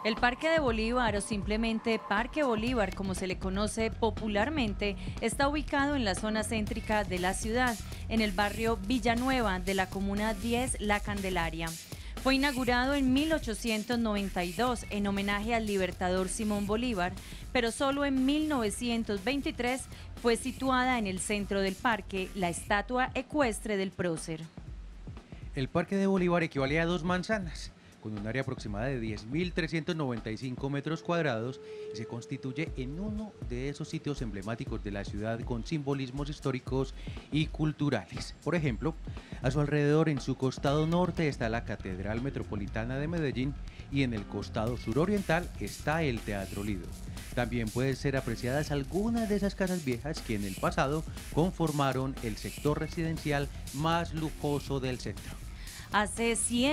El Parque de Bolívar, o simplemente Parque Bolívar, como se le conoce popularmente, está ubicado en la zona céntrica de la ciudad, en el barrio Villanueva de la Comuna 10 La Candelaria. Fue inaugurado en 1892 en homenaje al libertador Simón Bolívar, pero solo en 1923 fue situada en el centro del parque la estatua ecuestre del prócer. El Parque de Bolívar equivale a 2 manzanas, con un área aproximada de 10.395 metros cuadrados y se constituye en uno de esos sitios emblemáticos de la ciudad con simbolismos históricos y culturales. Por ejemplo, a su alrededor en su costado norte está la Catedral Metropolitana de Medellín y en el costado suroriental está el Teatro Lido. También pueden ser apreciadas algunas de esas casas viejas que en el pasado conformaron el sector residencial más lujoso del centro. Hace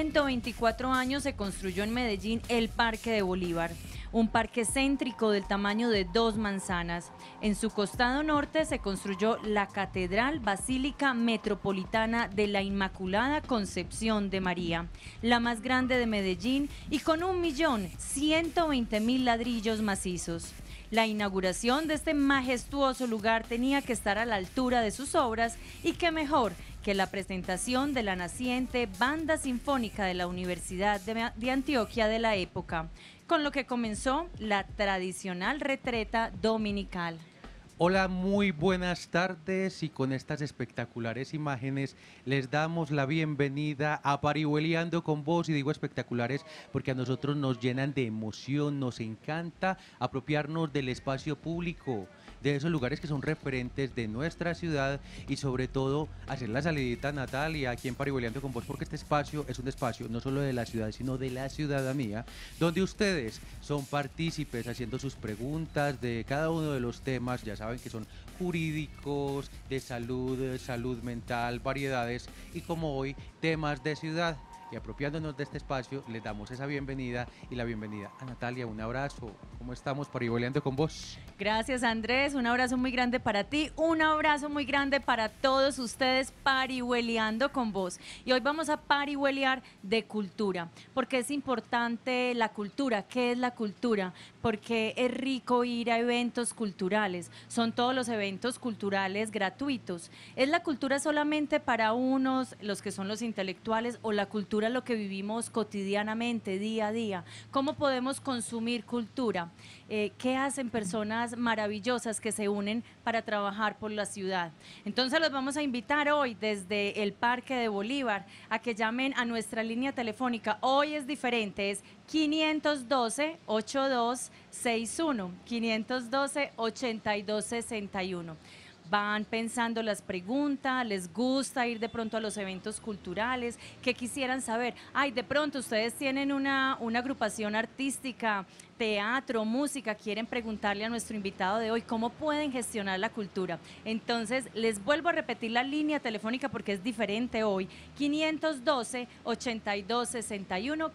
124 años se construyó en Medellín el Parque de Bolívar, un parque céntrico del tamaño de 2 manzanas. En su costado norte se construyó la Catedral Basílica Metropolitana de la Inmaculada Concepción de María, la más grande de Medellín y con 1.120.000 ladrillos macizos. La inauguración de este majestuoso lugar tenía que estar a la altura de sus obras y qué mejor que la presentación de la naciente Banda Sinfónica de la Universidad de Antioquia de la época, con lo que comenzó la tradicional retreta dominical. Hola, muy buenas tardes y con estas espectaculares imágenes les damos la bienvenida a Parihueliando con Vos, y digo espectaculares porque a nosotros nos llenan de emoción, nos encanta apropiarnos del espacio público, de esos lugares que son referentes de nuestra ciudad y sobre todo hacer la salidita Natalia aquí en Parihueliando con Vos, porque este espacio es un espacio no solo de la ciudad sino de la ciudadanía, donde ustedes son partícipes haciendo sus preguntas de cada uno de los temas, ya saben que son jurídicos, de salud, salud mental, variedades y como hoy temas de ciudad. Y apropiándonos de este espacio, les damos esa bienvenida y la bienvenida a Natalia. Un abrazo. ¿Cómo estamos, Parihueliando con Vos? Gracias, Andrés, un abrazo muy grande para ti, un abrazo muy grande para todos ustedes, Parihueliando con Vos. Y hoy vamos a parihuelear de cultura, porque es importante la cultura. ¿Qué es la cultura? Porque es rico ir a eventos culturales, son todos los eventos culturales gratuitos. ¿Es la cultura solamente para unos, los que son los intelectuales, o la cultura lo que vivimos cotidianamente, día a día? ¿Cómo podemos consumir cultura? ¿Qué hacen personas maravillosas que se unen para trabajar por la ciudad? Entonces los vamos a invitar hoy desde el Parque de Bolívar a que llamen a nuestra línea telefónica. Hoy es diferente, es 512-8261, 512-8261. Van pensando las preguntas, les gusta ir de pronto a los eventos culturales, que quisieran saber. Ay, de pronto ustedes tienen una agrupación artística, teatro, música, quieren preguntarle a nuestro invitado de hoy cómo pueden gestionar la cultura. Entonces, les vuelvo a repetir la línea telefónica porque es diferente hoy, 512-8261,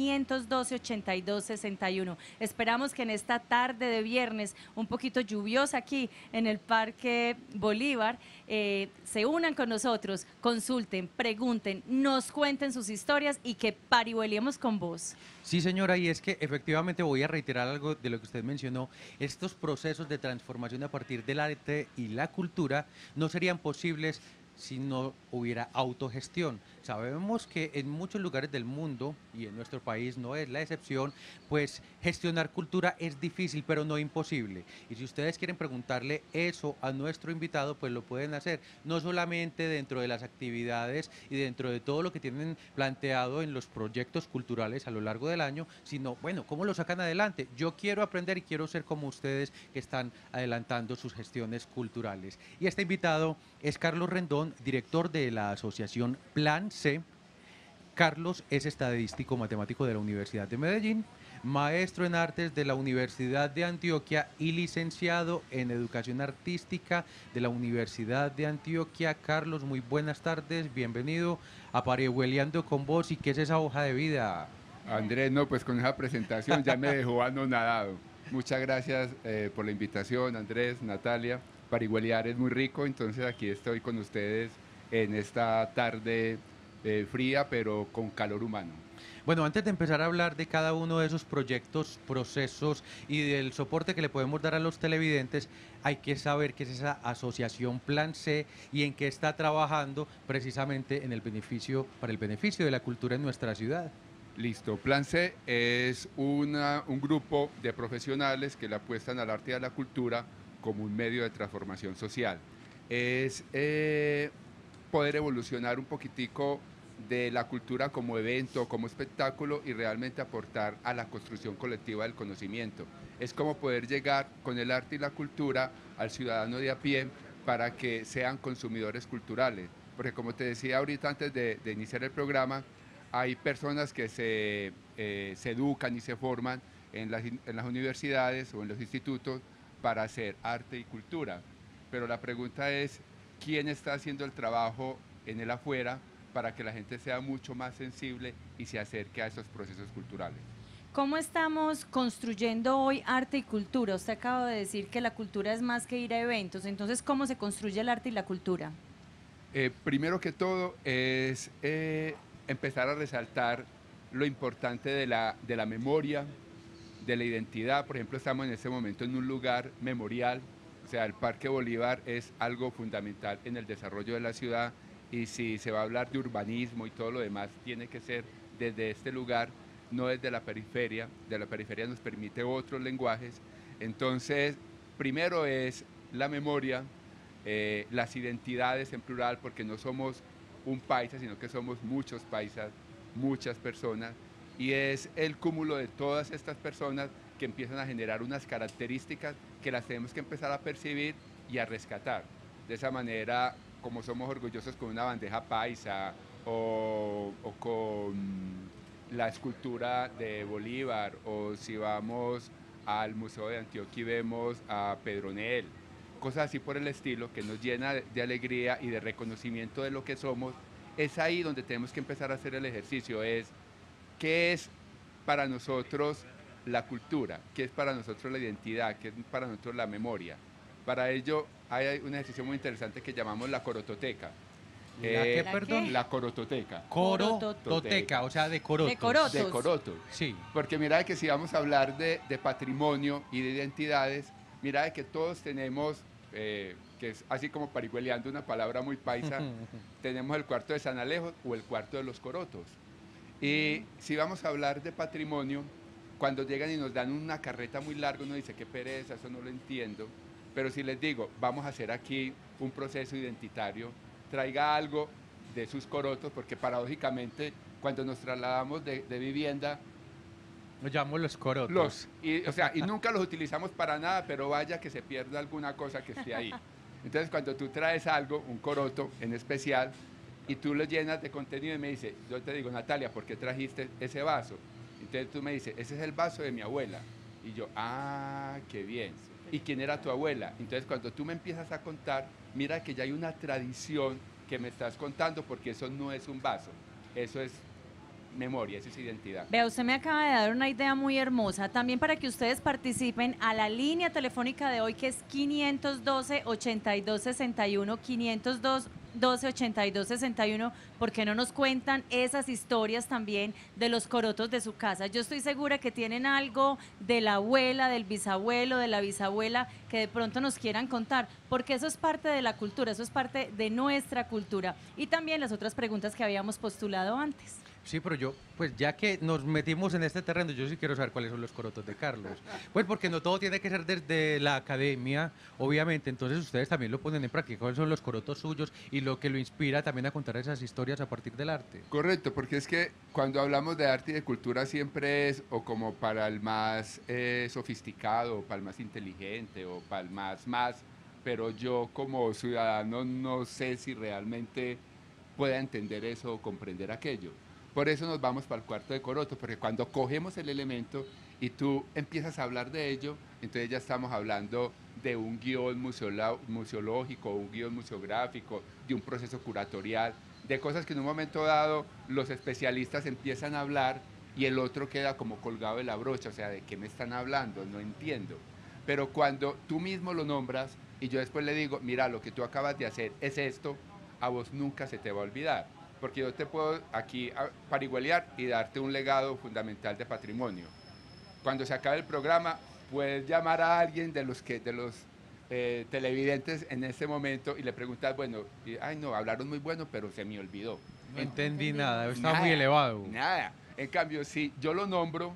512-8261. Esperamos que en esta tarde de viernes, un poquito lluviosa aquí en el Parque Bolívar, se unan con nosotros, consulten, pregunten, nos cuenten sus historias y que parihueliemos con vos. Sí, señora, y es que efectivamente voy a reiterar algo de lo que usted mencionó. Estos procesos de transformación a partir del arte y la cultura no serían posibles si no hubiera autogestión. Sabemos que en muchos lugares del mundo, y en nuestro país no es la excepción, pues gestionar cultura es difícil, pero no imposible. Y si ustedes quieren preguntarle eso a nuestro invitado, pues lo pueden hacer, no solamente dentro de las actividades y dentro de todo lo que tienen planteado en los proyectos culturales a lo largo del año, sino, bueno, ¿cómo lo sacan adelante? Yo quiero aprender y quiero ser como ustedes que están adelantando sus gestiones culturales. Y este invitado es Carlos Rendón, director de la asociación Plan C. Carlos es estadístico matemático de la Universidad de Medellín, maestro en artes de la Universidad de Antioquia y licenciado en educación artística de la Universidad de Antioquia. Carlos, muy buenas tardes, bienvenido a Parihueliando con Vos. ¿Y qué es esa hoja de vida? Andrés, no, pues con esa presentación ya me dejó anonadado. Muchas gracias por la invitación, Andrés, Natalia. Parihueliar es muy rico, entonces aquí estoy con ustedes en esta tarde fría, pero con calor humano. Bueno, antes de empezar a hablar de cada uno de esos proyectos, procesos y del soporte que le podemos dar a los televidentes, hay que saber qué es esa asociación Plan C y en qué está trabajando precisamente en el beneficio, para el beneficio de la cultura en nuestra ciudad. Listo. Plan C es un grupo de profesionales que le apuestan al arte y a la cultura como un medio de transformación social. Es poder evolucionar un poquitico de la cultura como evento, como espectáculo y realmente aportar a la construcción colectiva del conocimiento. Es como poder llegar con el arte y la cultura al ciudadano de a pie para que sean consumidores culturales. Porque como te decía ahorita antes de iniciar el programa, hay personas que se educan y se forman en las universidades o en los institutos para hacer arte y cultura. Pero la pregunta es, ¿quién está haciendo el trabajo en el afuera para que la gente sea mucho más sensible y se acerque a esos procesos culturales? ¿Cómo estamos construyendo hoy arte y cultura? Usted acaba de decir que la cultura es más que ir a eventos, entonces, ¿cómo se construye el arte y la cultura? Primero que todo es empezar a resaltar lo importante de la memoria, de la identidad. Por ejemplo, estamos en este momento en un lugar memorial, o sea, el Parque Bolívar es algo fundamental en el desarrollo de la ciudad y si se va a hablar de urbanismo y todo lo demás, tiene que ser desde este lugar, no desde la periferia. De la periferia nos permite otros lenguajes. Entonces, primero es la memoria, las identidades en plural, porque no somos un paisa, sino que somos muchos paisas, muchas personas, y es el cúmulo de todas estas personas que empiezan a generar unas características que las tenemos que empezar a percibir y a rescatar. De esa manera, como somos orgullosos con una bandeja paisa o con la escultura de Bolívar, o si vamos al Museo de Antioquia y vemos a Pedronel, cosas así por el estilo, que nos llena de alegría y de reconocimiento de lo que somos. Es ahí donde tenemos que empezar a hacer el ejercicio, es qué es para nosotros la cultura, qué es para nosotros la identidad, qué es para nosotros la memoria. Para ello hay un ejercicio muy interesante que llamamos la corototeca. ¿La qué, ¿La perdón? qué? La corototeca. Corototeca, o sea, de corotos. De corotos. De corotos. Sí. Porque mira que si vamos a hablar de patrimonio y de identidades, mira que todos tenemos, que es así como parihueleando una palabra muy paisa, tenemos el cuarto de San Alejo o el cuarto de los corotos. Y si vamos a hablar de patrimonio, cuando llegan y nos dan una carreta muy larga, uno dice, qué pereza, eso no lo entiendo. Pero si les digo, vamos a hacer aquí un proceso identitario, traiga algo de sus corotos, porque paradójicamente cuando nos trasladamos de vivienda, Lo llamo los corotos. y nunca los utilizamos para nada, pero vaya que se pierda alguna cosa que esté ahí. Entonces cuando tú traes algo, un coroto en especial, y tú lo llenas de contenido y me dice, yo te digo, Natalia, ¿por qué trajiste ese vaso? Entonces tú me dices, ese es el vaso de mi abuela. Y yo, ah, qué bien. ¿Y quién era tu abuela? Entonces cuando tú me empiezas a contar, mira que ya hay una tradición que me estás contando, porque eso no es un vaso, eso es memoria, eso es identidad. Vea, usted me acaba de dar una idea muy hermosa. También para que ustedes participen a la línea telefónica de hoy, que es 512-8261, 512-8261, ¿por qué no nos cuentan esas historias también de los corotos de su casa? Yo estoy segura que tienen algo de la abuela, del bisabuelo, de la bisabuela, que de pronto nos quieran contar, porque eso es parte de la cultura, eso es parte de nuestra cultura. Y también las otras preguntas que habíamos postulado antes. Sí, pero yo, pues ya que nos metimos en este terreno, yo sí quiero saber cuáles son los corotos de Carlos. Pues porque no todo tiene que ser desde la academia, obviamente. Entonces ustedes también lo ponen en práctica. ¿Cuáles son los corotos suyos y lo que lo inspira también a contar esas historias a partir del arte? Correcto, porque es que cuando hablamos de arte y de cultura siempre es o como para el más sofisticado, o para el más inteligente, o para el más, pero yo como ciudadano no sé si realmente pueda entender eso o comprender aquello. Por eso nos vamos para el cuarto de coroto, porque cuando cogemos el elemento y tú empiezas a hablar de ello, entonces ya estamos hablando de un guión museológico, un guión museográfico, de un proceso curatorial, de cosas que en un momento dado los especialistas empiezan a hablar y el otro queda como colgado de la brocha, o sea, ¿de qué me están hablando? No entiendo. Pero cuando tú mismo lo nombras y yo después le digo, mira, lo que tú acabas de hacer es esto, a vos nunca se te va a olvidar. porque yo te puedo aquí parihueliar y darte un legado fundamental de patrimonio. Cuando se acabe el programa, puedes llamar a alguien de los televidentes en ese momento y le preguntas, bueno, ay no, hablaron muy bueno, pero se me olvidó. No entendí nada, está Nada, muy elevado. Nada. En cambio, si yo lo nombro,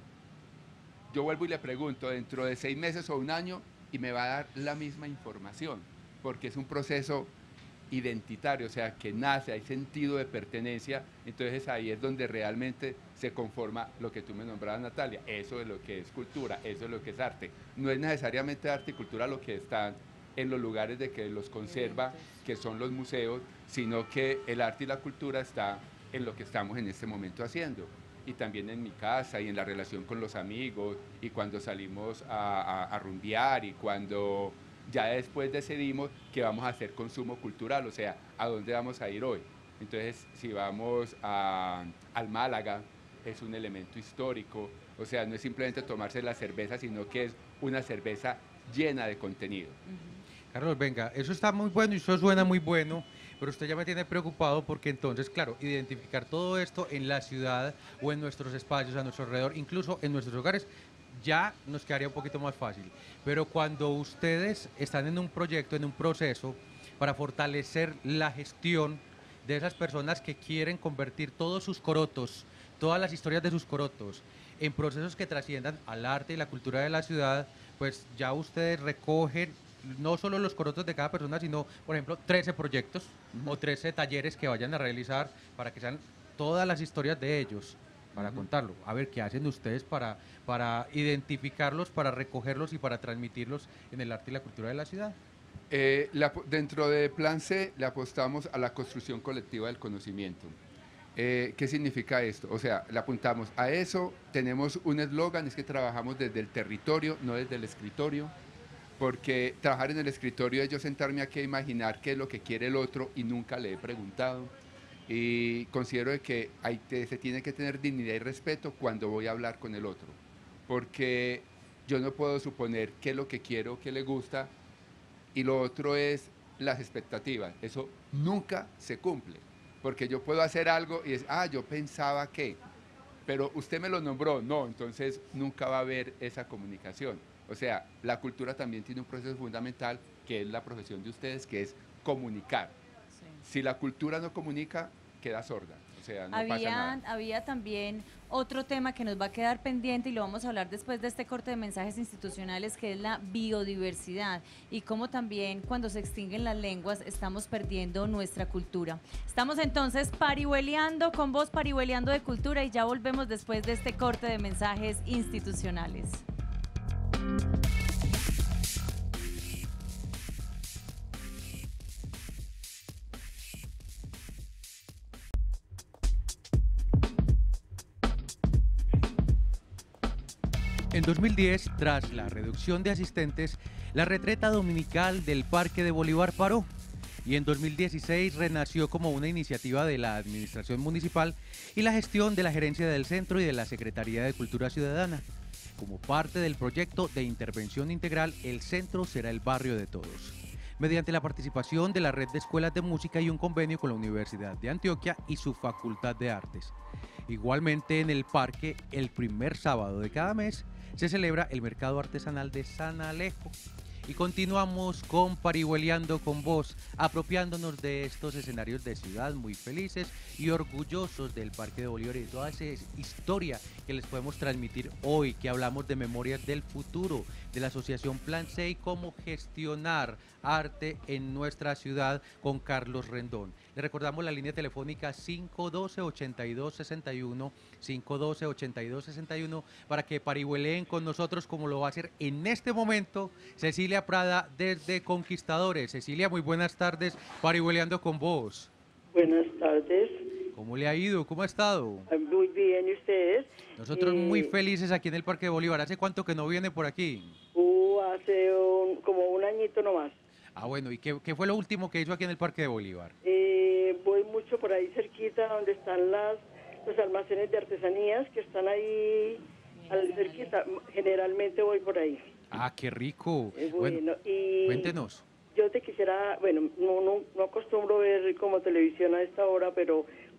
yo vuelvo y le pregunto dentro de 6 meses o un año y me va a dar la misma información, porque es un proceso identitario, o sea, que nace, hay sentido de pertenencia, entonces ahí es donde realmente se conforma lo que tú me nombrabas, Natalia, eso es lo que es cultura, eso es lo que es arte. No es necesariamente arte y cultura lo que están en los lugares de que los conserva, que son los museos, sino que el arte y la cultura está en lo que estamos en este momento haciendo. Y también en mi casa y en la relación con los amigos y cuando salimos a rumbear y cuando ya después decidimos que vamos a hacer consumo cultural, o sea, a dónde vamos a ir hoy. Entonces, si vamos al Málaga, es un elemento histórico, o sea, no es simplemente tomarse la cerveza, sino que es una cerveza llena de contenido. Carlos, venga, eso está muy bueno y eso suena muy bueno, pero usted ya me tiene preocupado porque entonces, claro, identificar todo esto en la ciudad o en nuestros espacios, a nuestro alrededor, incluso en nuestros hogares, ya nos quedaría un poquito más fácil. Pero cuando ustedes están en un proyecto, en un proceso para fortalecer la gestión de esas personas que quieren convertir todos sus corotos, todas las historias de sus corotos, en procesos que trasciendan al arte y la cultura de la ciudad, pues ya ustedes recogen no solo los corotos de cada persona, sino, por ejemplo, 13 proyectos o 13 talleres que vayan a realizar para que sean todas las historias de ellos, para contarlo. A ver, ¿qué hacen ustedes para identificarlos, para recogerlos y para transmitirlos en el arte y la cultura de la ciudad? Dentro de Plan C le apostamos a la construcción colectiva del conocimiento. ¿Qué significa esto? O sea, le apuntamos a eso, tenemos un eslogan, es que trabajamos desde el territorio, no desde el escritorio, porque trabajar en el escritorio es yo sentarme aquí a imaginar qué es lo que quiere el otro y nunca le he preguntado. Y considero que se tiene que tener dignidad y respeto cuando voy a hablar con el otro, porque yo no puedo suponer qué es lo que quiero, qué le gusta, y lo otro es las expectativas. Eso nunca se cumple, porque yo puedo hacer algo y es, yo pensaba que, pero usted me lo nombró, no, entonces nunca va a haber esa comunicación. O sea, la cultura también tiene un proceso fundamental, que es la profesión de ustedes, que es comunicar. Sí. Si la cultura no comunica, queda sorda. O sea, no pasa nada. Había también otro tema que nos va a quedar pendiente y lo vamos a hablar después de este corte de mensajes institucionales, que es la biodiversidad y cómo también cuando se extinguen las lenguas estamos perdiendo nuestra cultura. Estamos entonces parihueliando con vos, parihueliando de cultura, y ya volvemos después de este corte de mensajes institucionales. En 2010, tras la reducción de asistentes, la retreta dominical del Parque de Bolívar paró y en 2016 renació como una iniciativa de la Administración Municipal y la gestión de la Gerencia del Centro y de la Secretaría de Cultura Ciudadana. Como parte del proyecto de intervención integral, el centro será el barrio de todos, mediante la participación de la Red de Escuelas de Música y un convenio con la Universidad de Antioquia y su Facultad de Artes. Igualmente en el parque, el primer sábado de cada mes, se celebra el Mercado Artesanal de San Alejo. Y continuamos con Parihueliando con vos, apropiándonos de estos escenarios de ciudad muy felices y orgullosos del Parque de Bolívar y de toda esa historia que les podemos transmitir hoy, que hablamos de memorias del futuro, de la Asociación Plan C y cómo gestionar arte en nuestra ciudad con Carlos Rendón. Le recordamos la línea telefónica 512-8261, 512-8261, para que parihueleen con nosotros como lo va a hacer en este momento Cecilia Prada desde Conquistadores. Cecilia, muy buenas tardes, parihueleando con vos. Buenas tardes. ¿Cómo le ha ido? ¿Cómo ha estado? Muy bien, ¿y ustedes? Nosotros muy felices aquí en el Parque de Bolívar. ¿Hace cuánto que no viene por aquí? Hace como un añito nomás. Ah, bueno, ¿y qué fue lo último que hizo aquí en el Parque de Bolívar? Voy mucho por ahí cerquita donde están los almacenes de artesanías que están ahí cerquita. Generalmente voy por ahí. Ah, qué rico. Bueno, y cuéntenos. Yo te quisiera, bueno, no acostumbro ver como televisión a esta hora, pero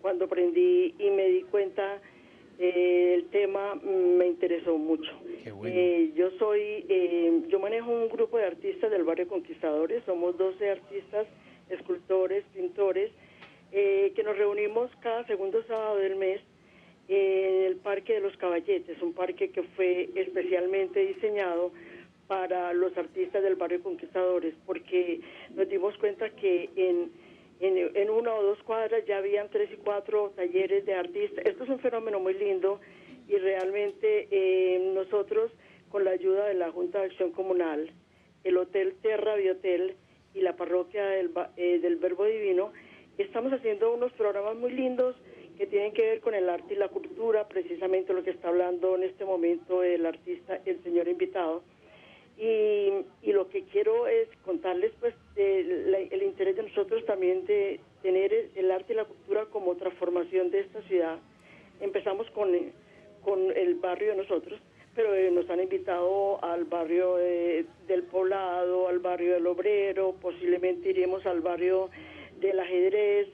cuando aprendí y me di cuenta, el tema me interesó mucho. Qué bueno. Yo manejo un grupo de artistas del barrio Conquistadores, somos 12 artistas, escultores, pintores, que nos reunimos cada segundo sábado del mes en el Parque de los Caballetes, un parque que fue especialmente diseñado para los artistas del barrio Conquistadores, porque nos dimos cuenta que en una o dos cuadras ya habían 3 y 4 talleres de artistas. Esto es un fenómeno muy lindo y realmente nosotros, con la ayuda de la Junta de Acción Comunal, el Hotel Terra Biotel y la parroquia del Verbo Divino, estamos haciendo unos programas muy lindos que tienen que ver con el arte y la cultura, precisamente lo que está hablando en este momento el artista, el señor invitado. Y lo que quiero es contarles pues el interés de nosotros también de tener el arte y la cultura como transformación de esta ciudad. Empezamos con el barrio de nosotros, pero nos han invitado al barrio del Poblado, al barrio del Obrero, posiblemente iremos al barrio del Ajedrez,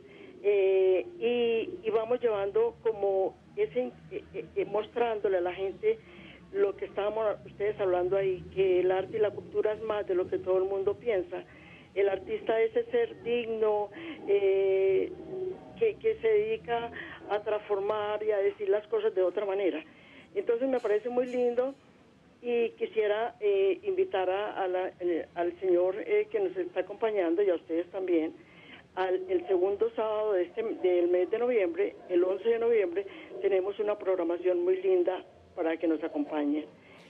y vamos llevando como mostrándole a la gente lo que estábamos ustedes hablando ahí, que el arte y la cultura es más de lo que todo el mundo piensa. El artista es ese ser digno, que se dedica a transformar y a decir las cosas de otra manera. Entonces me parece muy lindo y quisiera invitar al señor que nos está acompañando y a ustedes también, el segundo sábado del mes de noviembre, el 11 de noviembre, tenemos una programación muy linda para que nos acompañe.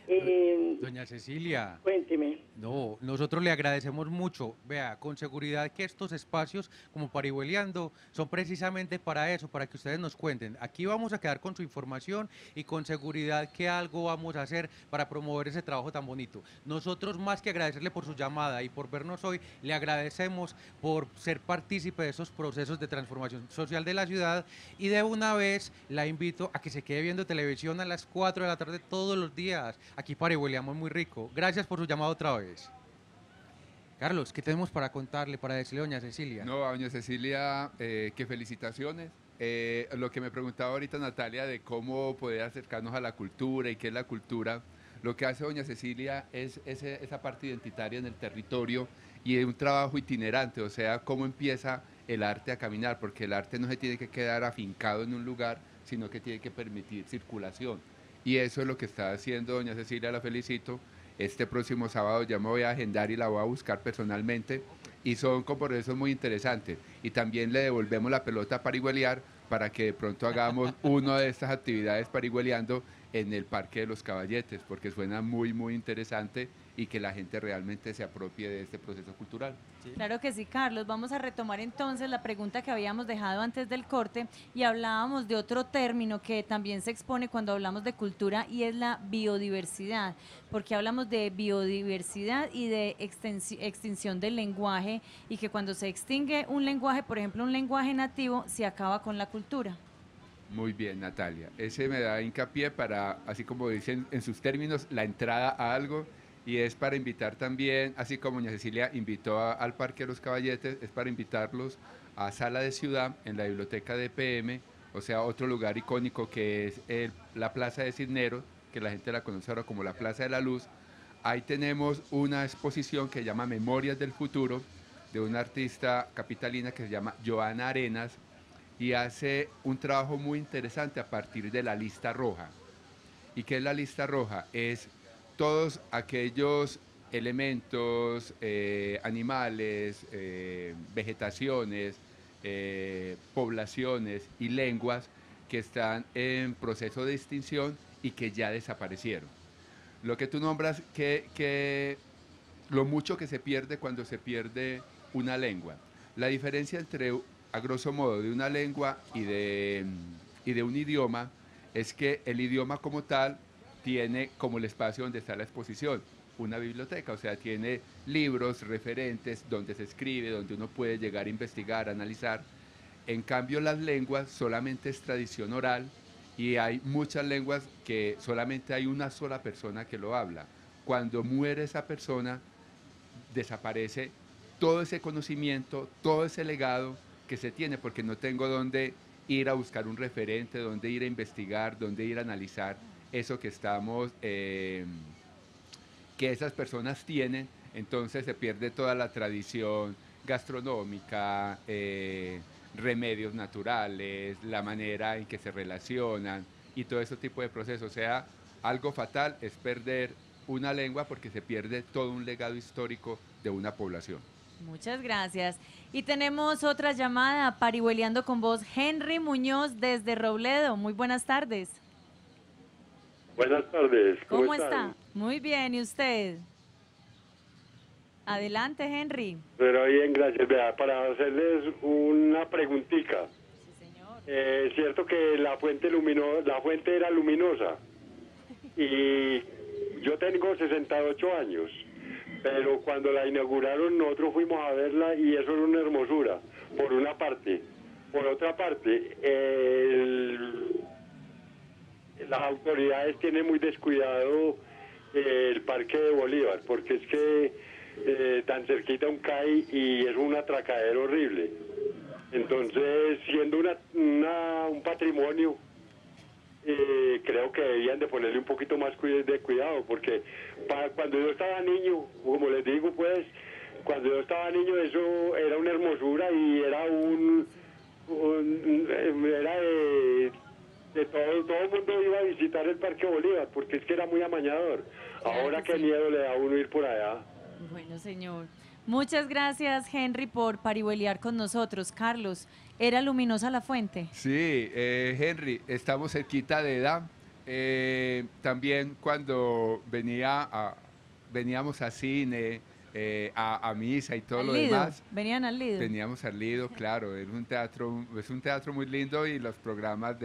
Doña Cecilia. Cuénteme. No, nosotros le agradecemos mucho. Vea, con seguridad que estos espacios como Parihueliando son precisamente para eso, para que ustedes nos cuenten. Aquí vamos a quedar con su información y con seguridad que algo vamos a hacer para promover ese trabajo tan bonito. Nosotros, más que agradecerle por su llamada y por vernos hoy, le agradecemos por ser partícipe de esos procesos de transformación social de la ciudad, y de una vez la invito a que se quede viendo televisión a las 4 de la tarde todos los días. Aquí Parihueliamos muy rico. Gracias por su llamado otra vez. Carlos, ¿qué tenemos para contarle, para decirle a doña Cecilia? No, a doña Cecilia, que felicitaciones. Lo que me preguntaba ahorita Natalia de cómo poder acercarnos a la cultura y qué es la cultura, lo que hace doña Cecilia es esa parte identitaria en el territorio y un trabajo itinerante, o sea, cómo empieza el arte a caminar, porque el arte no se tiene que quedar afincado en un lugar, sino que tiene que permitir circulación. Y eso es lo que está haciendo doña Cecilia, la felicito. Este próximo sábado ya me voy a agendar y la voy a buscar personalmente, y son compromisos muy interesantes. Y también le devolvemos la pelota a Parihueliar para que de pronto hagamos una de estas actividades Parihueliando en el Parque de los Caballetes, porque suena muy, muy interesante y que la gente realmente se apropie de este proceso cultural. Sí. Claro que sí, Carlos. Vamos a retomar entonces la pregunta que habíamos dejado antes del corte y hablábamos de otro término que también se expone cuando hablamos de cultura, y es la biodiversidad, porque hablamos de biodiversidad y de extinción del lenguaje, y que cuando se extingue un lenguaje, por ejemplo un lenguaje nativo, se acaba con la cultura. Muy bien, Natalia. Ese me da hincapié para, así como dicen en sus términos, la entrada a algo, y es para invitar también, así como doña Cecilia invitó al Parque de los Caballetes, es para invitarlos a Sala de Ciudad en la biblioteca de PM, o sea, otro lugar icónico que es la Plaza de Cisneros, que la gente la conoce ahora como la Plaza de la Luz. Ahí tenemos una exposición que se llama Memorias del Futuro, de una artista capitalina que se llama Joana Arenas, y hace un trabajo muy interesante a partir de la lista roja. ¿Y qué es la lista roja? Es todos aquellos elementos, animales, vegetaciones, poblaciones y lenguas que están en proceso de extinción y que ya desaparecieron. Lo que tú nombras, que lo mucho que se pierde cuando se pierde una lengua. La diferencia entre, a grosso modo, de una lengua y de un idioma es que el idioma como tal tiene como el espacio donde está la exposición, una biblioteca, o sea, tiene libros, referentes, donde se escribe, donde uno puede llegar a investigar, analizar. En cambio, las lenguas solamente es tradición oral, y hay muchas lenguas que solamente hay una sola persona que lo habla. Cuando muere esa persona, desaparece todo ese conocimiento, todo ese legado que se tiene, porque no tengo dónde ir a buscar un referente, dónde ir a investigar, dónde ir a analizar eso que que esas personas tienen, entonces se pierde toda la tradición gastronómica, remedios naturales, la manera en que se relacionan y todo ese tipo de procesos. O sea, algo fatal es perder una lengua porque se pierde todo un legado histórico de una población. Muchas gracias. Y tenemos otra llamada, parihueliando con vos, Henry Muñoz desde Robledo. Muy buenas tardes. Buenas tardes, ¿Cómo están? está? Muy bien, ¿y usted? Adelante, Henry. Pero bien, gracias. Vea, para hacerles una preguntita. Sí, señor. Es cierto que la fuente era luminosa y yo tengo 68 años, pero cuando la inauguraron nosotros fuimos a verla y eso era una hermosura, por una parte. Por otra parte, las autoridades tienen muy descuidado el Parque de Bolívar, porque es que tan cerquita un CAI y es un atracadero horrible. Entonces, siendo un patrimonio, creo que debían de ponerle un poquito más de cuidado, porque cuando yo estaba niño, como les digo, pues, cuando yo estaba niño eso era una hermosura y era era de todo el mundo iba a visitar el Parque Bolívar, porque es que era muy amañador. Claro Ahora que qué sí. miedo le da a uno ir por allá. Bueno, señor. Muchas gracias, Henry, por parihueliar con nosotros. Carlos, ¿era luminosa la fuente? Sí, Henry, estamos cerquita de edad. También cuando veníamos a cine, a misa y todo Al lo Lido. demás, Venían al Lido. veníamos al Lido, claro, es un teatro muy lindo y los programas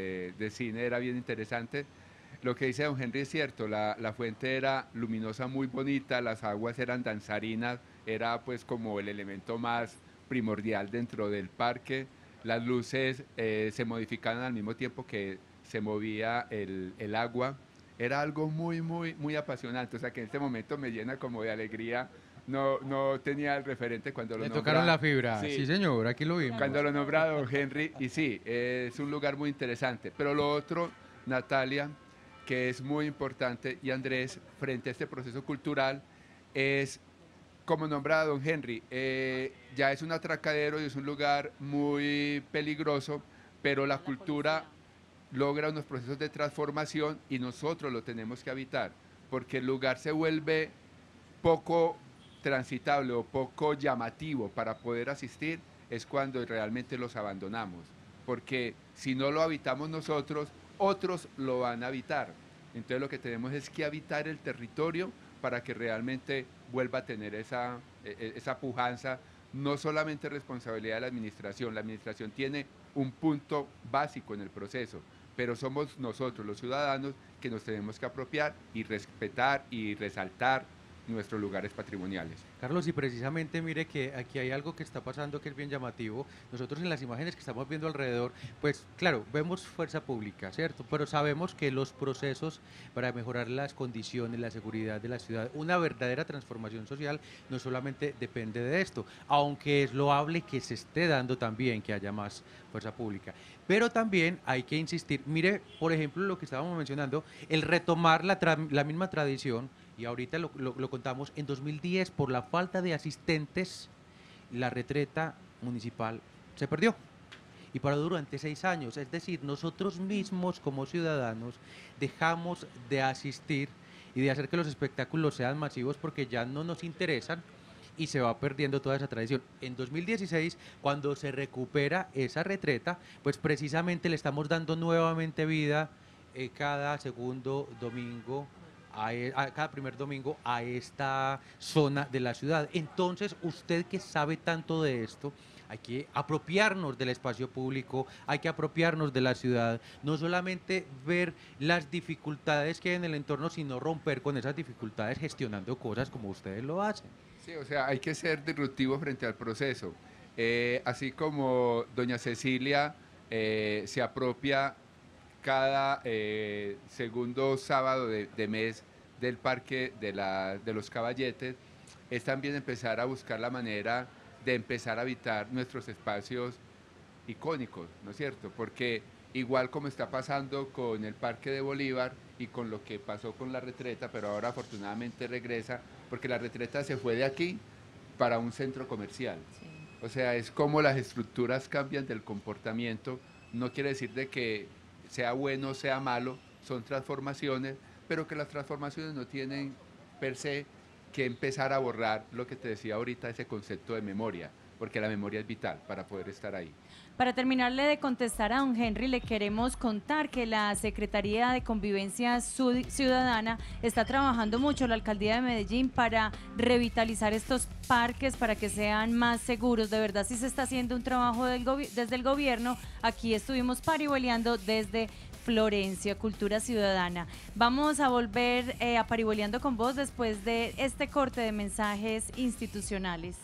de cine era bien interesante. Lo que dice don Henry es cierto, la fuente era luminosa, muy bonita, las aguas eran danzarinas, era pues como el elemento más primordial dentro del parque. Las luces se modificaban al mismo tiempo que se movía el agua. Era algo muy, muy, muy apasionante. O sea que en este momento me llena como de alegría. No tenía el referente cuando lo Le nombraba. tocaron la fibra. Sí, señor, aquí lo vimos. Cuando lo nombra don Henry, y sí, es un lugar muy interesante. Pero lo otro, Natalia, que es muy importante, y Andrés, frente a este proceso cultural, es, como nombraba don Henry, ya es un atracadero y es un lugar muy peligroso, pero la cultura logra unos procesos de transformación y nosotros lo tenemos que habitar, porque el lugar se vuelve poco transitable o poco llamativo para poder asistir, es cuando realmente los abandonamos, porque si no lo habitamos nosotros, otros lo van a habitar. Entonces lo que tenemos es que habitar el territorio para que realmente vuelva a tener esa pujanza, no solamente responsabilidad de la administración tiene un punto básico en el proceso, pero somos nosotros los ciudadanos que nos tenemos que apropiar y respetar y resaltar nuestros lugares patrimoniales. Carlos, y precisamente mire que aquí hay algo que está pasando que es bien llamativo. Nosotros en las imágenes que estamos viendo alrededor, pues claro, vemos fuerza pública, ¿cierto? Pero sabemos que los procesos para mejorar las condiciones, la seguridad de la ciudad, una verdadera transformación social, no solamente depende de esto, aunque es loable que se esté dando también que haya más fuerza pública. Pero también hay que insistir, mire, por ejemplo, lo que estábamos mencionando, el retomar la misma tradición. Y ahorita lo contamos, en 2010 por la falta de asistentes, la retreta municipal se perdió. Y paró durante 6 años, es decir, nosotros mismos como ciudadanos dejamos de asistir y de hacer que los espectáculos sean masivos porque ya no nos interesan y se va perdiendo toda esa tradición. En 2016, cuando se recupera esa retreta, pues precisamente le estamos dando nuevamente vida cada segundo domingo a cada primer domingo a esta zona de la ciudad. Entonces, usted que sabe tanto de esto, hay que apropiarnos del espacio público, hay que apropiarnos de la ciudad, no solamente ver las dificultades que hay en el entorno, sino romper con esas dificultades gestionando cosas como ustedes lo hacen. Sí, o sea, hay que ser disruptivo frente al proceso. Así como doña Cecilia se apropia cada segundo sábado de mes del Parque de los Caballetes, es también empezar a buscar la manera de empezar a habitar nuestros espacios icónicos, ¿no es cierto? Porque igual como está pasando con el Parque de Bolívar y con lo que pasó con la Retreta, pero ahora afortunadamente regresa, porque la Retreta se fue de aquí para un centro comercial. Sí. O sea, es como las estructuras cambian del comportamiento. No quiere decir de que sea bueno o sea malo, son transformaciones, pero que las transformaciones no tienen per se que empezar a borrar lo que te decía ahorita, ese concepto de memoria, porque la memoria es vital para poder estar ahí. Para terminarle de contestar a don Henry, le queremos contar que la Secretaría de Convivencia Ciudadana está trabajando mucho, la Alcaldía de Medellín, para revitalizar estos parques, para que sean más seguros. De verdad, sí se está haciendo un trabajo desde el gobierno. Aquí estuvimos parihueleando desde Florencia, Cultura Ciudadana. Vamos a volver a parihueleando con vos después de este corte de mensajes institucionales.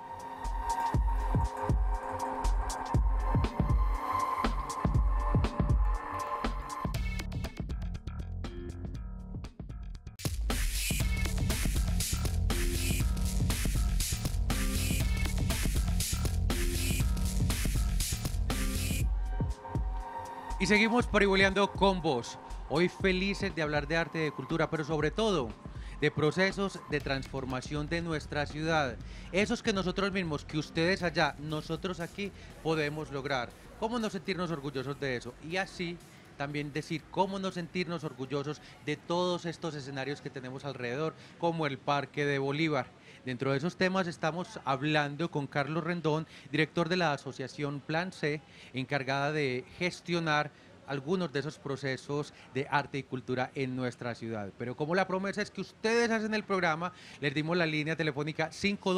Y seguimos parihueleando con vos. Hoy felices de hablar de arte y de cultura, pero sobre todo de procesos de transformación de nuestra ciudad. Esos que nosotros mismos, que ustedes allá, nosotros aquí, podemos lograr. ¿Cómo no sentirnos orgullosos de eso? Y así también decir cómo no sentirnos orgullosos de todos estos escenarios que tenemos alrededor, como el Parque de Bolívar. Dentro de esos temas estamos hablando con Carlos Rendón, director de la asociación Plan C, encargada de gestionar algunos de esos procesos de arte y cultura en nuestra ciudad. Pero como la promesa es que ustedes hacen el programa, les dimos la línea telefónica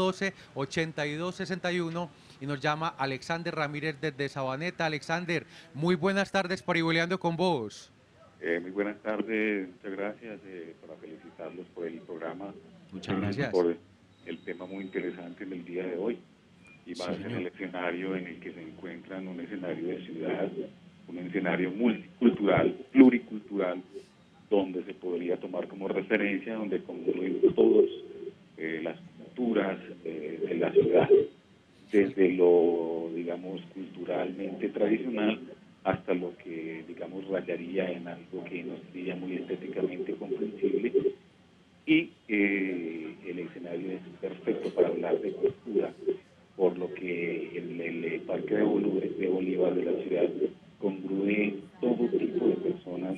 512-8261 y nos llama Alexander Ramírez desde Sabaneta. Alexander, muy buenas tardes, parihueleando con vos. Muy buenas tardes, muchas gracias para felicitarlos por el programa. Muchas gracias. Por el tema muy interesante en el día de hoy. Y más Sí, en el escenario en el que se encuentran, un escenario de ciudad, un escenario multicultural, pluricultural, donde se podría tomar como referencia, donde confluyen todas las culturas de la ciudad, desde lo, digamos, culturalmente tradicional hasta lo que, digamos, rayaría en algo que no sería muy estéticamente comprensible. Y el escenario es perfecto para hablar de cultura, por lo que el Parque de Bolívar de la ciudad congruye todo tipo de personas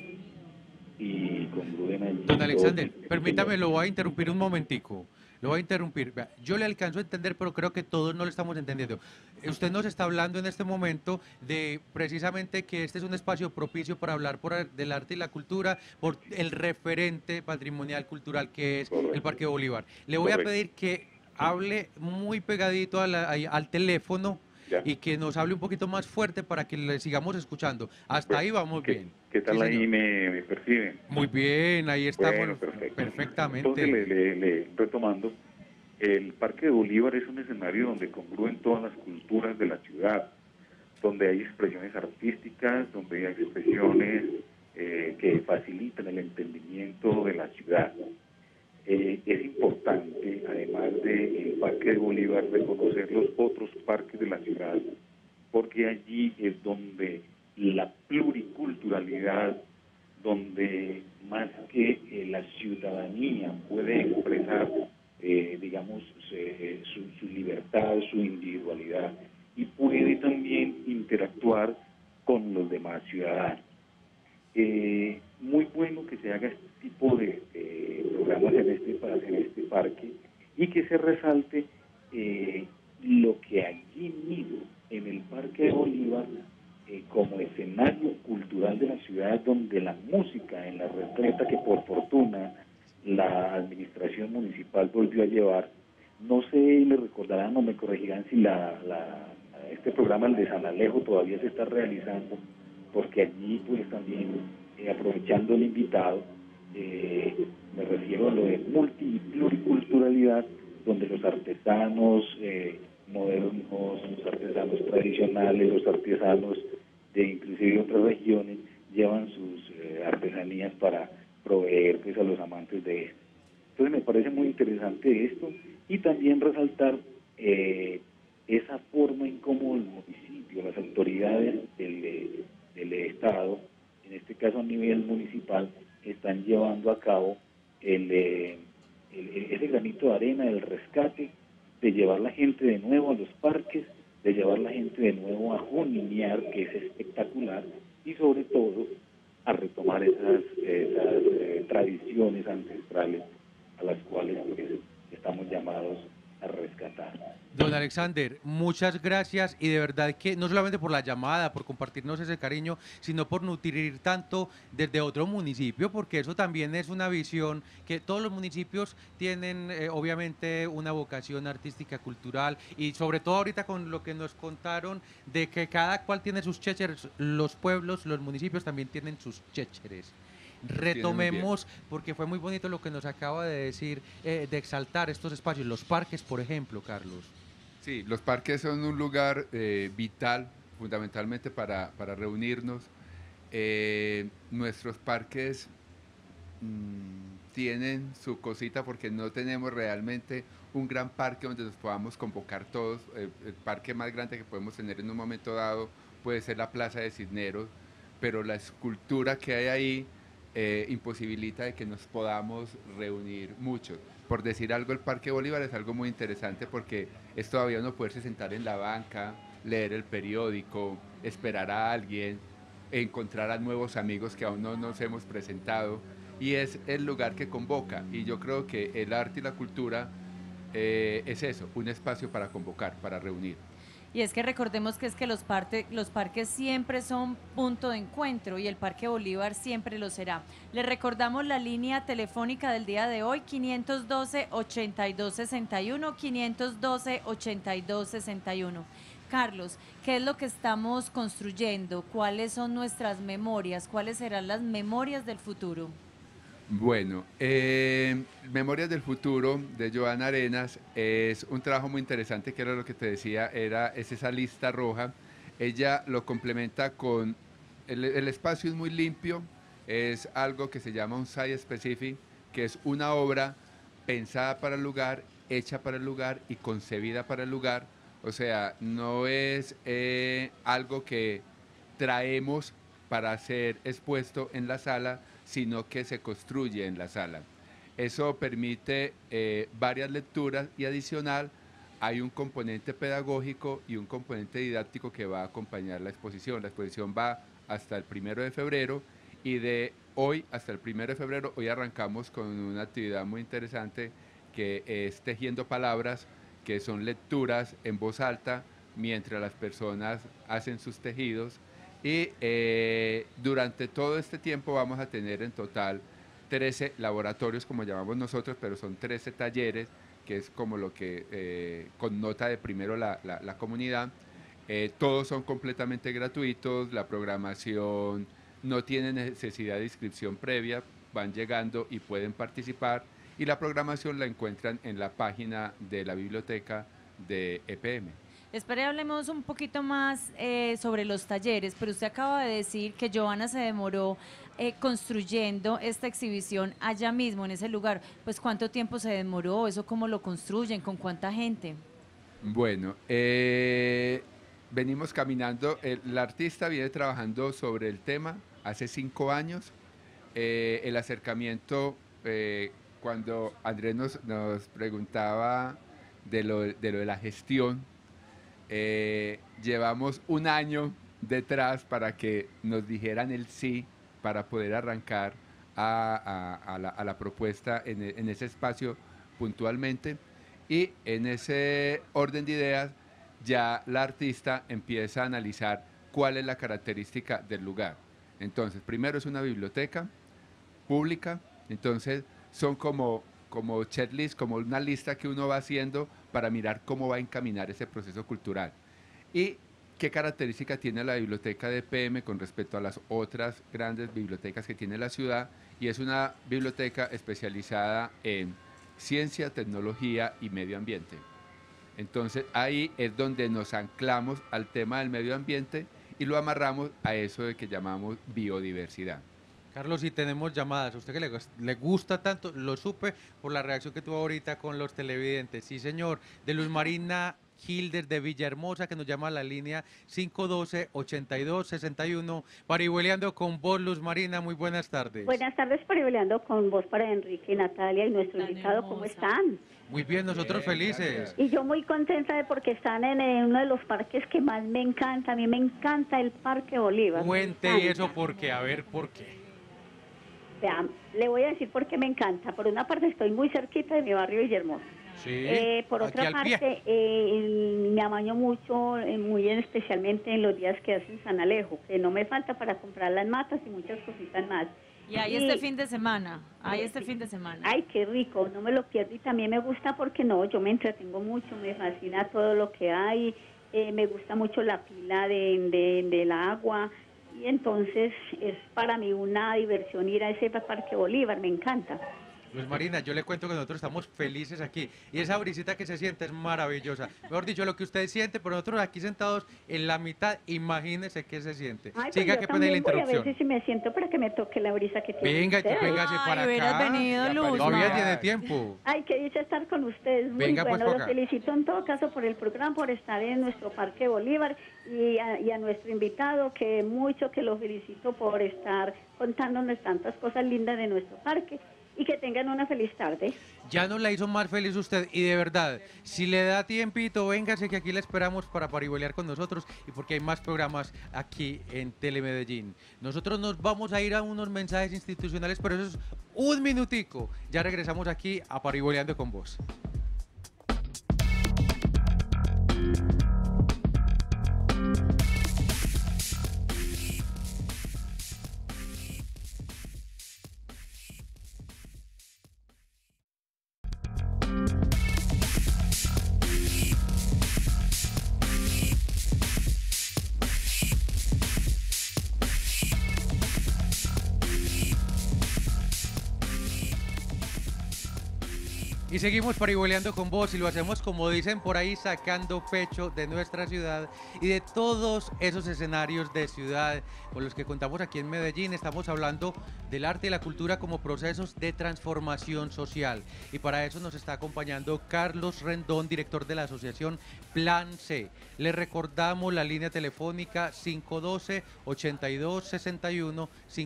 y congruyen allí. Don Alexander, permítame, lo voy a interrumpir un momentico. Lo voy a interrumpir. Vea, yo le alcanzo a entender, pero creo que todos no lo estamos entendiendo. Usted nos está hablando en este momento de precisamente que este es un espacio propicio para hablar del arte y la cultura, por el referente patrimonial cultural que es Correcto. el Parque Bolívar. Le voy a Correcto. pedir que hable muy pegadito al teléfono Ya. y que nos hable un poquito más fuerte para que le sigamos escuchando. Hasta ahí vamos bien. ¿Qué tal Sí, ahí señor. me perciben? Muy bien, ahí estamos. Bueno, perfecto. Perfectamente. Entonces, retomando, el Parque de Bolívar es un escenario donde congruyen todas las culturas de la ciudad, donde hay expresiones artísticas, donde hay expresiones que facilitan el entendimiento de la ciudad. Es importante, además del Parque de Bolívar, reconocer los otros parques de la ciudad, porque allí es donde la pluriculturalidad, donde más que la ciudadanía puede expresar, digamos, su libertad, su individualidad, y puede también interactuar con los demás ciudadanos. Muy bueno que se haga este tipo de programas en este parque y que se resalte lo que allí mismo, en el Parque de Bolívar, como escenario cultural de la ciudad, donde la música en la Retreta, que por fortuna la administración municipal volvió a llevar, no sé, me recordarán o me corregirán si este programa, el de San Alejo, todavía se está realizando, porque allí pues también, aprovechando el invitado, me refiero a lo de multi y pluriculturalidad, donde los artesanos modernos, los artesanos tradicionales, los artesanos de inclusive otras regiones llevan sus artesanías para proveer pues a los amantes de esto. Entonces me parece muy interesante esto, y también resaltar esa forma en cómo el municipio digo, las autoridades del Estado, en este caso a nivel municipal, están llevando a cabo ese granito de arena del rescate, de llevar la gente de nuevo a los parques, de llevar la gente de nuevo a joninear, que es espectacular, y sobre todo a retomar esas tradiciones ancestrales a las cuales pues, estamos llamados a rescatar. Don Alexander, muchas gracias y de verdad que no solamente por la llamada, por compartirnos ese cariño, sino por nutrir tanto desde otro municipio, porque eso también es una visión que todos los municipios tienen, obviamente, una vocación artística, cultural y sobre todo ahorita con lo que nos contaron de que cada cual tiene sus chécheres, los pueblos, los municipios también tienen sus chécheres. Retomemos, porque fue muy bonito lo que nos acaba de decir, de exaltar estos espacios, los parques, por ejemplo, Carlos. Sí, los parques son un lugar vital, fundamentalmente para reunirnos. Nuestros parques tienen su cosita porque no tenemos realmente un gran parque donde nos podamos convocar todos. El parque más grande que podemos tener en un momento dado puede ser la Plaza de Cisneros, pero la escultura que hay ahí imposibilita de que nos podamos reunir muchos. Por decir algo, el Parque Bolívar es algo muy interesante porque es todavía uno poderse sentar en la banca, leer el periódico, esperar a alguien, encontrar a nuevos amigos que aún no nos hemos presentado, y es el lugar que convoca, y yo creo que el arte y la cultura es eso, un espacio para convocar, para reunir. Y es que recordemos que los parques siempre son punto de encuentro y el Parque Bolívar siempre lo será. Les recordamos la línea telefónica del día de hoy, 512-8261, 512-8261. Carlos, ¿qué es lo que estamos construyendo? ¿Cuáles son nuestras memorias? ¿Cuáles serán las memorias del futuro? Bueno, Memorias del Futuro de Joana Arenas es un trabajo muy interesante, que era lo que te decía, es esa lista roja. Ella lo complementa con, el espacio es muy limpio, es algo que se llama un site specific, que es una obra pensada para el lugar, hecha para el lugar y concebida para el lugar. O sea, no es algo que traemos para ser expuesto en la sala, sino que se construye en la sala. Eso permite varias lecturas y adicional hay un componente pedagógico y un componente didáctico que va a acompañar la exposición. La exposición va hasta el 1 de febrero y de hoy hasta el 1 de febrero, hoy arrancamos con una actividad muy interesante que es Tejiendo Palabras, que son lecturas en voz alta mientras las personas hacen sus tejidos. Y durante todo este tiempo vamos a tener en total 13 laboratorios, como llamamos nosotros, pero son 13 talleres, que es como lo que connota de primero la comunidad. Todos son completamente gratuitos, la programación no tiene necesidad de inscripción previa, van llegando y pueden participar, y la programación la encuentran en la página de la biblioteca de EPM. Espera, hablemos un poquito más sobre los talleres, pero usted acaba de decir que Joana se demoró construyendo esta exhibición allá mismo, en ese lugar. Pues, ¿cuánto tiempo se demoró? ¿Eso cómo lo construyen? ¿Con cuánta gente? Bueno, venimos caminando, el artista viene trabajando sobre el tema hace 5 años. El acercamiento, cuando Andrés nos preguntaba de lo de la gestión, llevamos un año detrás para que nos dijeran el sí para poder arrancar a la propuesta en ese espacio puntualmente, y en ese orden de ideas ya la artista empieza a analizar cuál es la característica del lugar. Entonces, primero es una biblioteca pública, entonces son como checklist, como una lista que uno va haciendo para mirar cómo va a encaminar ese proceso cultural. Y qué característica tiene la biblioteca de EPM con respecto a las otras grandes bibliotecas que tiene la ciudad, y es una biblioteca especializada en ciencia, tecnología y medio ambiente. Entonces ahí es donde nos anclamos al tema del medio ambiente y lo amarramos a eso de que llamamos biodiversidad. Carlos, si tenemos llamadas, a usted que le gusta tanto, lo supe por la reacción que tuvo ahorita con los televidentes. Sí, señor. De Luz Marina Gil desde Villahermosa, que nos llama a la línea 512-8261. Parihueliando con vos, Luz Marina, muy buenas tardes. Buenas tardes, Parihueliando con vos para Enrique, Natalia y nuestro Tan invitado. ¿Cómo hermosa. están? Muy bien, nosotros Bien, felices. gracias. Y yo muy contenta de porque están en uno de los parques que más me encanta. A mí me encanta el Parque Bolívar. me Cuente encanta. eso porque, a ver, ¿por qué? Vean, le voy a decir por qué me encanta. Por una parte estoy muy cerquita de mi barrio Villahermosa. Sí, Por aquí otra al pie. parte, me amaño mucho, especialmente en los días que hacen San Alejo, que no me falta para comprar las matas y muchas cositas más. Y ahí este fin de semana, Ay, qué rico, no me lo pierdo y también me gusta porque no, yo me entretengo mucho, me fascina todo lo que hay, me gusta mucho la pila del agua y entonces es para mí una diversión ir a ese Parque Bolívar, me encanta. Luz Marina, yo le cuento que nosotros estamos felices aquí y esa brisita que se siente es maravillosa. Mejor dicho, lo que usted siente, pero nosotros aquí sentados en la mitad, imagínese qué se siente. Ay, pues Siga, yo qué pena la también voy a ver interrupción. si me siento para que me toque la brisa que tiene Venga, usted. véngase para hubieras acá. venido, Ya Luz. Todavía Mar. tiene tiempo. Ay, qué dicha estar con ustedes. Muy Venga, pues, bueno, por los acá. felicito en todo caso por el programa, por estar en nuestro Parque Bolívar y a nuestro invitado, que mucho que lo felicito por estar contándonos tantas cosas lindas de nuestro parque y que tengan una feliz tarde. Ya nos la hizo más feliz usted y de verdad, si le da tiempito, véngase que aquí le esperamos para parihuelear con nosotros y porque hay más programas aquí en Telemedellín. Nosotros nos vamos a ir a unos mensajes institucionales, pero eso es un minutico. Ya regresamos aquí a Parihueleando con vos. Y seguimos parihueleando con vos y lo hacemos como dicen por ahí, sacando pecho de nuestra ciudad y de todos esos escenarios de ciudad con los que contamos aquí en Medellín. Estamos hablando del arte y la cultura como procesos de transformación social. Y para eso nos está acompañando Carlos Rendón, director de la asociación Plan C. Le recordamos la línea telefónica 512-8261,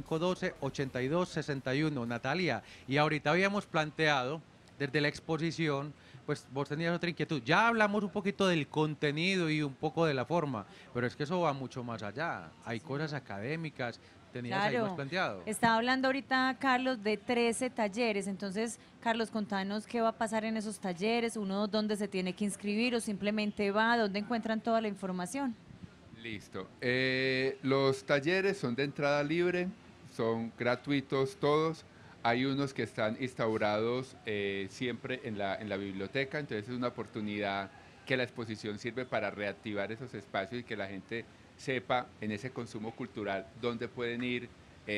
512-8261. Natalia, y ahorita habíamos planteado desde la exposición, pues vos tenías otra inquietud. Ya hablamos un poquito del contenido y un poco de la forma, pero es que eso va mucho más allá. Hay cosas académicas, tenías ahí más planteado. Estaba hablando ahorita, Carlos, de 13 talleres. Entonces, Carlos, contanos qué va a pasar en esos talleres, uno dónde se tiene que inscribir o simplemente va, dónde encuentran toda la información. Listo. Los talleres son de entrada libre, son gratuitos todos. Hay unos que están instaurados siempre en la biblioteca, entonces es una oportunidad que la exposición sirve para reactivar esos espacios y que la gente sepa en ese consumo cultural dónde pueden ir.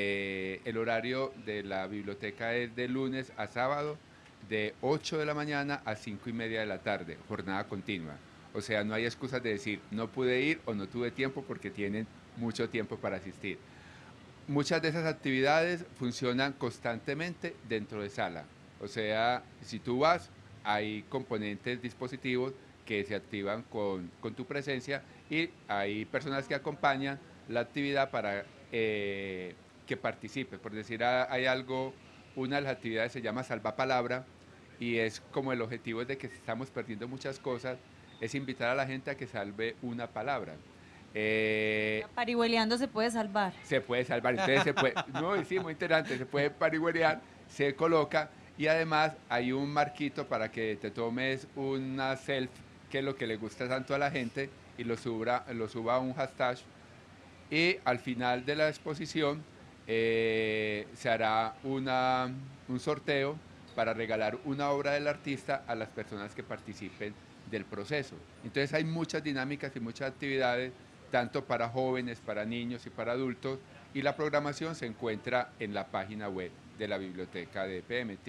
El horario de la biblioteca es de lunes a sábado, de 8 de la mañana a 5:30 de la tarde, jornada continua. O sea, no hay excusas de decir no pude ir o no tuve tiempo porque tienen mucho tiempo para asistir. Muchas de esas actividades funcionan constantemente dentro de sala. O sea, si tú vas, hay componentes dispositivos que se activan con tu presencia y hay personas que acompañan la actividad para que participe. Por decir, hay algo, una de las actividades se llama Salvapalabra y es como el objetivo es de que estamos perdiendo muchas cosas, es invitar a la gente a que salve una palabra. Parihueleando se puede salvar. Se puede salvar, entonces se puede, no, sí, muy interesante, se puede parihuelear, se coloca y además hay un marquito para que te tomes una selfie, que es lo que le gusta tanto a la gente, y lo suba a un hashtag y al final de la exposición se hará un sorteo para regalar una obra del artista a las personas que participen del proceso. Entonces hay muchas dinámicas y muchas actividades tanto para jóvenes, para niños y para adultos, y la programación se encuentra en la página web de la Biblioteca de EPM,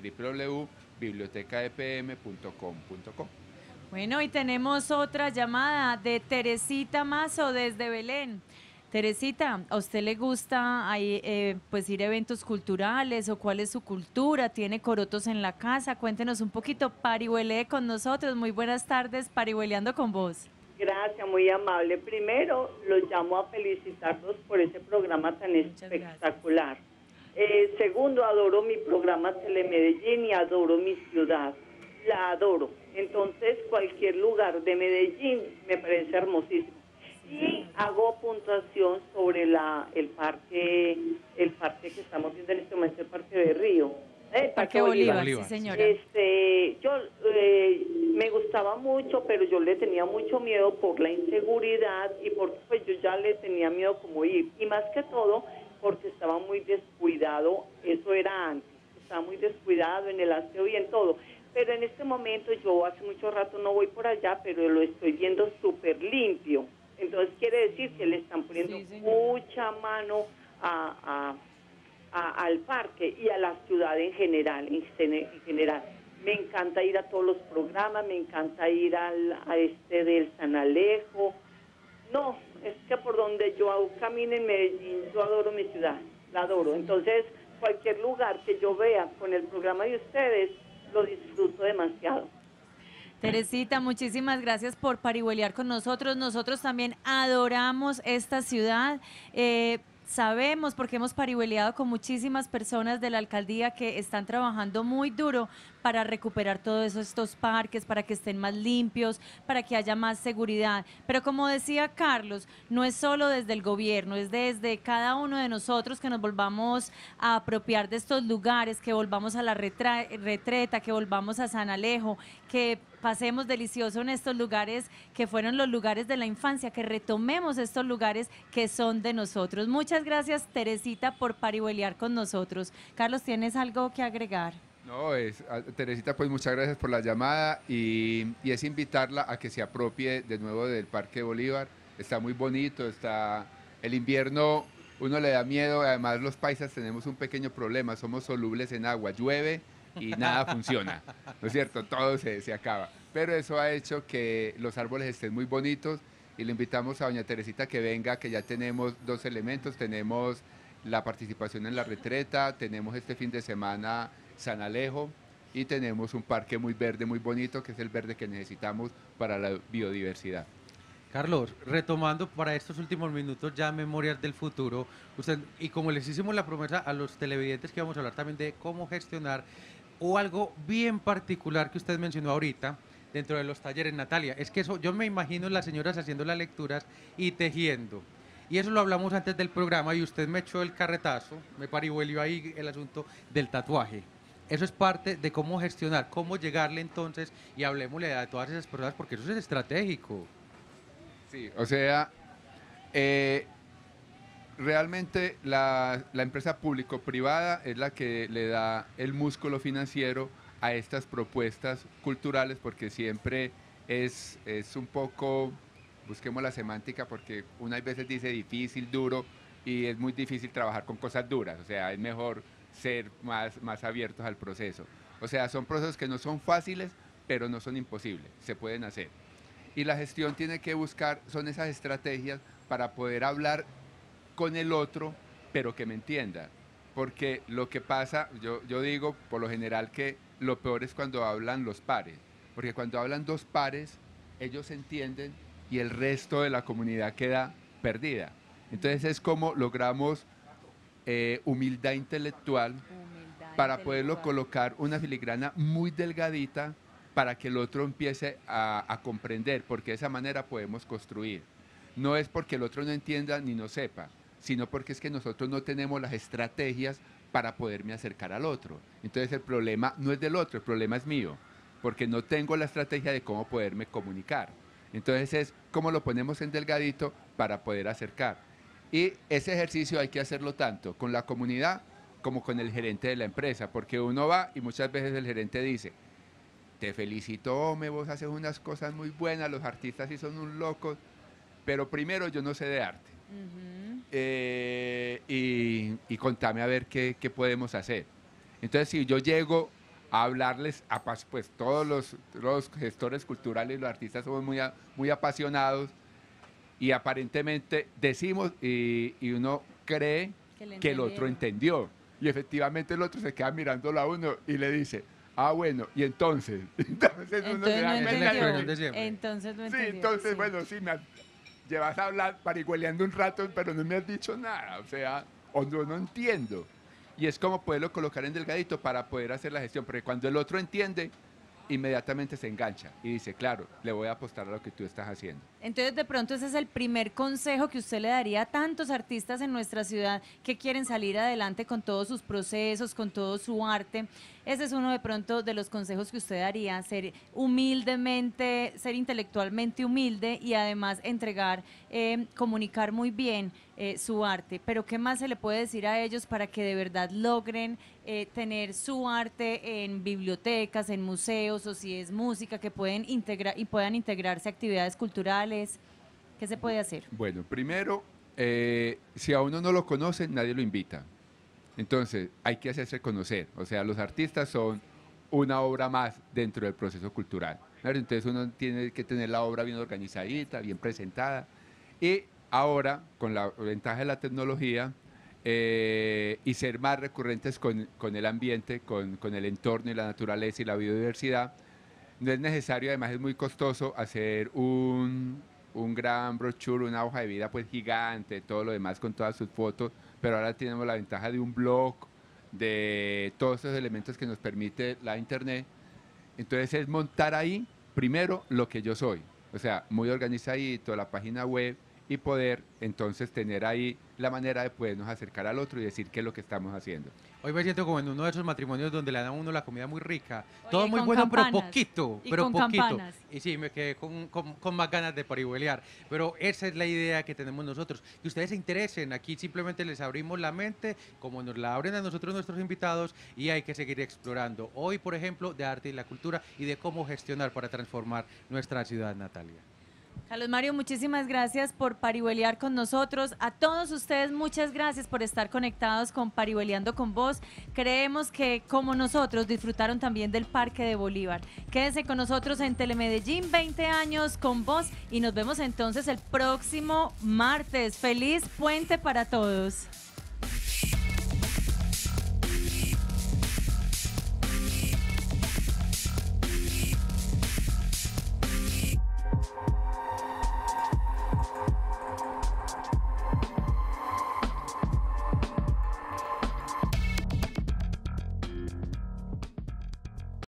www.bibliotecadepm.com.co. Bueno, y tenemos otra llamada de Teresita Mazo desde Belén. Teresita, ¿a usted le gusta ahí, pues ir a eventos culturales o cuál es su cultura? ¿Tiene corotos en la casa? Cuéntenos un poquito, parihuelee con nosotros. Muy buenas tardes, parihueleando con vos. Gracias, muy amable. Primero, los llamo a felicitarlos por ese programa tan espectacular. Segundo, adoro mi programa Telemedellín y adoro mi ciudad. La adoro. Entonces, cualquier lugar de Medellín me parece hermosísimo. Y hago puntuación sobre el parque que estamos viendo en este momento, el Parque de Río. Parque Bolívar, sí, señora. Yo me gustaba mucho, pero yo le tenía mucho miedo por la inseguridad y porque pues yo ya le tenía miedo como ir. Y más que todo, porque estaba muy descuidado, eso era antes, estaba muy descuidado en el aseo y en todo. Pero en este momento, yo hace mucho rato no voy por allá, pero lo estoy viendo súper limpio. Entonces quiere decir que le están poniendo mucha mano al parque y a la ciudad en general, Me encanta ir a todos los programas, me encanta ir a este del San Alejo. No, es que por donde yo camine en Medellín, yo adoro mi ciudad, la adoro. Entonces, cualquier lugar que yo vea con el programa de ustedes, lo disfruto demasiado. Teresita, muchísimas gracias por parihuelear con nosotros. Nosotros también adoramos esta ciudad. Sabemos, porque hemos parihueleado con muchísimas personas de la alcaldía que están trabajando muy duro para recuperar todos estos parques, para que estén más limpios, para que haya más seguridad. Pero como decía Carlos, no es solo desde el gobierno, es desde cada uno de nosotros que nos volvamos a apropiar de estos lugares, que volvamos a la retreta, que volvamos a San Alejo, que pasemos delicioso en estos lugares que fueron los lugares de la infancia, que retomemos estos lugares que son de nosotros. Muchas gracias, Teresita, por parihuelear con nosotros. Carlos, ¿tienes algo que agregar? No, Teresita, pues muchas gracias por la llamada y es invitarla a que se apropie de nuevo del Parque Bolívar. Está muy bonito, el invierno uno le da miedo, además los paisas tenemos un pequeño problema, somos solubles en agua, llueve y nada funciona, ¿no es cierto? Todo se acaba. Pero eso ha hecho que los árboles estén muy bonitos y le invitamos a doña Teresita que venga, que ya tenemos 2 elementos, tenemos la participación en la retreta, tenemos este fin de semana San Alejo y tenemos un parque muy verde, muy bonito, que es el verde que necesitamos para la biodiversidad. Carlos, retomando para estos últimos minutos ya Memorias del Futuro, usted, y como les hicimos la promesa a los televidentes que vamos a hablar también de cómo gestionar, o algo bien particular que usted mencionó ahorita, dentro de los talleres, Natalia, es que eso, yo me imagino las señoras haciendo las lecturas y tejiendo. Y eso lo hablamos antes del programa y usted me echó el carretazo, me parihuelió ahí el asunto del tatuaje. Eso es parte de cómo gestionar, cómo llegarle entonces y hablemosle de todas esas personas porque eso es estratégico. Sí, o sea, realmente la empresa público-privada es la que le da el músculo financiero a estas propuestas culturales porque siempre es un poco, busquemos la semántica porque unas veces dice difícil, duro y es muy difícil trabajar con cosas duras, o sea, es mejor ser más abiertos al proceso. O sea, son procesos que no son fáciles, pero no son imposibles, se pueden hacer. Y la gestión tiene que buscar, son esas estrategias para poder hablar con el otro, pero que me entienda. Porque lo que pasa, yo digo por lo general que lo peor es cuando hablan los pares. Porque cuando hablan 2 pares, ellos se entienden y el resto de la comunidad queda perdida. Entonces es como logramos humildad intelectual para poderlo colocar una filigrana muy delgadita para que el otro empiece a comprender, porque de esa manera podemos construir. No es porque el otro no entienda ni no sepa, sino porque es que nosotros no tenemos las estrategias para poderme acercar al otro. Entonces el problema no es del otro, el problema es mío, porque no tengo la estrategia de cómo poderme comunicar. Entonces es cómo lo ponemos en delgadito para poder acercar. Y ese ejercicio hay que hacerlo tanto con la comunidad como con el gerente de la empresa, porque uno va y muchas veces el gerente dice, te felicito, hombre, vos haces unas cosas muy buenas, los artistas sí son un locos, pero primero yo no sé de arte. Y contame a ver qué podemos hacer. Entonces, si yo llego a hablarles, pues todos los gestores culturales y los artistas somos muy apasionados, Y aparentemente decimos y uno cree que el otro entendió. Y efectivamente el otro se queda mirándolo a uno y le dice, ah, bueno, y entonces. Entonces uno se da cuenta de Entonces no sí, entendió. entonces, bueno, sí, llevas a hablar parigüeleando un rato, pero no me has dicho nada. O sea, o no entiendo. Y es como poderlo colocar en delgadito para poder hacer la gestión. Porque cuando el otro entiende, inmediatamente se engancha y dice, claro, le voy a apostar a lo que tú estás haciendo. Entonces, de pronto, ese es el primer consejo que usted le daría a tantos artistas en nuestra ciudad que quieren salir adelante con todos sus procesos, con todo su arte. Ese es uno de pronto de los consejos que usted daría, ser humildemente, ser intelectualmente humilde y además entregar, comunicar muy bien su arte. Pero ¿qué más se le puede decir a ellos para que de verdad logren tener su arte en bibliotecas, en museos, o si es música, que puedan integrarse a actividades culturales? ¿Qué se puede hacer? Bueno, primero, si a uno no lo conocen, nadie lo invita. Entonces, hay que hacerse conocer. O sea, los artistas son una obra más dentro del proceso cultural. Entonces, uno tiene que tener la obra bien organizadita, bien presentada. Y ahora, con la ventaja de la tecnología y ser más recurrentes con el ambiente, con el entorno y la naturaleza y la biodiversidad, no es necesario, además es muy costoso, hacer un gran brochure, una hoja de vida pues gigante, todo lo demás con todas sus fotos, pero ahora tenemos la ventaja de un blog, de todos esos elementos que nos permite la internet. Entonces es montar ahí, primero, lo que yo soy, o sea, muy organizadito, la página web, y poder entonces tener ahí la manera de podernos acercar al otro y decir qué es lo que estamos haciendo. Hoy me siento como en uno de esos matrimonios donde le dan a uno la comida muy rica, Oye, todo muy bueno, campanas, pero poquito, y pero con poquito. campanas. Y sí, me quedé con más ganas de parihuelear, pero esa es la idea que tenemos nosotros, que ustedes se interesen, aquí simplemente les abrimos la mente, como nos la abren a nosotros nuestros invitados, y hay que seguir explorando. Hoy, por ejemplo, de arte y la cultura y de cómo gestionar para transformar nuestra ciudad, Natalia. Carlos Mario, muchísimas gracias por parihuelear con nosotros. A todos ustedes, muchas gracias por estar conectados con Parihueleando con Vos. Creemos que, como nosotros, disfrutaron también del Parque de Bolívar. Quédense con nosotros en Telemedellín, 20 años con Vos, y nos vemos entonces el próximo martes. ¡Feliz puente para todos!